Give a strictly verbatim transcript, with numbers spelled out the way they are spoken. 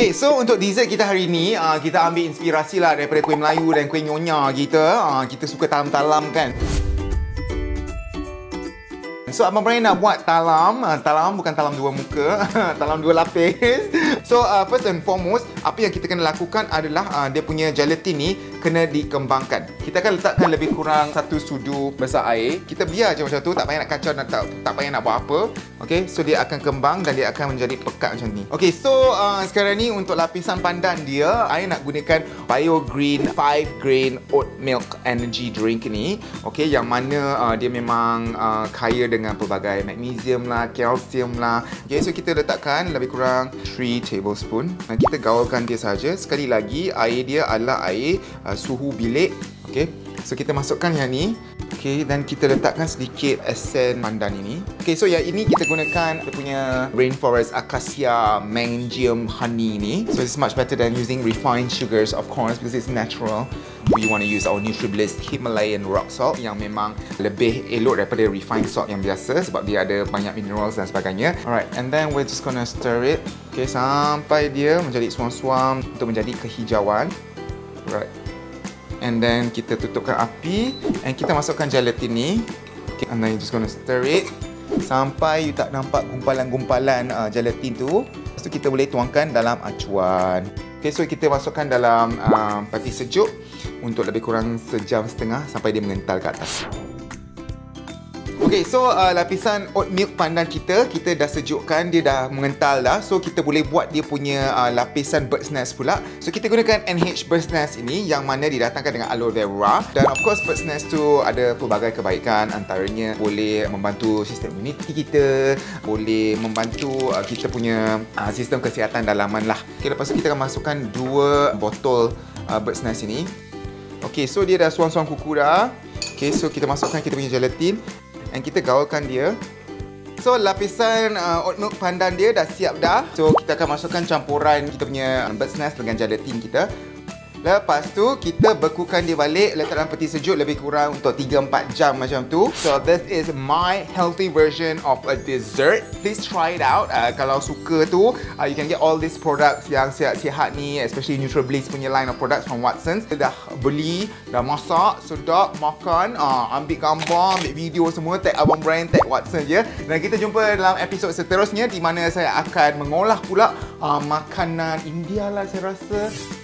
Okay, so untuk dessert kita hari ni, uh, kita ambil inspirasi lah daripada kuih Melayu dan kuih nyonya kita. Uh, kita suka talam-talam kan. So, Abang Brian nak buat talam. Uh, talam bukan talam dua muka. Talam dua lapis. So, uh, first and foremost, apa yang kita kena lakukan adalah uh, dia punya gelatin ni kena dikembangkan. Kita akan letakkan lebih kurang satu sudu besar air. Kita biar je macam tu, tak payah nak kacau, tak, tak payah nak buat apa. Okay, so dia akan kembang dan dia akan menjadi pekat macam ni. Okay, so uh, sekarang ni untuk lapisan pandan dia, I nak gunakan BioGreen five grain oat milk energy drink ni. Okay, yang mana uh, dia memang uh, kaya dengan pelbagai magnesium lah, kalsium lah. Okay, so kita letakkan lebih kurang three tablespoon dan kita gaulkan dia saja. Sekali lagi, air dia adalah air uh, suhu bilik. Okay, so kita masukkan yang ni. Okay, dan kita letakkan sedikit esen pandan ini. Okay, so yang ini kita gunakan kita punya Rainforest Acacia Mangium Honey ni. So it's much better than using refined sugars, of course, because it's natural. We want to use our NutriBliss Himalayan rock salt yang memang lebih elok daripada refined salt yang biasa sebab dia ada banyak minerals dan sebagainya. Alright, and then we're just gonna stir it. Okay, sampai dia menjadi suam-suam untuk menjadi kehijauan. Right. And then kita tutupkan api and kita masukkan gelatin ni. Okay, and then you just gonna stir it sampai you tak nampak gumpalan-gumpalan uh, gelatin tu. Lepas tu kita boleh tuangkan dalam acuan. Okay, so kita masukkan dalam uh, peti sejuk untuk lebih kurang sejam setengah sampai dia mengental ke atas. Okay, so uh, lapisan oat milk pandan kita, kita dah sejukkan, dia dah mengental dah. So, kita boleh buat dia punya uh, lapisan bird's nest pula. So, kita gunakan N H bird's nest ini yang mana didatangkan dengan aloe vera. Dan of course, bird's nest tu ada pelbagai kebaikan. Antaranya boleh membantu sistem imuniti kita, boleh membantu uh, kita punya uh, sistem kesihatan dalaman lah. Okay, lepas tu kita akan masukkan dua botol uh, bird's nest ini. Okay, so dia dah suam-suam kuku dah. Okay, so kita masukkan kita punya gelatin. Dan kita gaulkan dia. So, lapisan uh, oat milk pandan dia dah siap dah. So, kita akan masukkan campuran kita punya bird's nest dengan gelatin kita. Lepas tu, kita bekukan dia balik, letak dalam peti sejuk lebih kurang untuk tiga empat jam macam tu. So, this is my healthy version of a dessert. Please try it out. Uh, kalau suka tu, uh, you can get all these products yang sihat-sihat ni, especially NutriBliss punya line of products from Watsons. Dah beli, dah masak, sedap, makan, uh, ambil gambar, ambil video semua, tag Abang Brian, tag Watsons je. Dan kita jumpa dalam episod seterusnya di mana saya akan mengolah pula uh, makanan India lah saya rasa.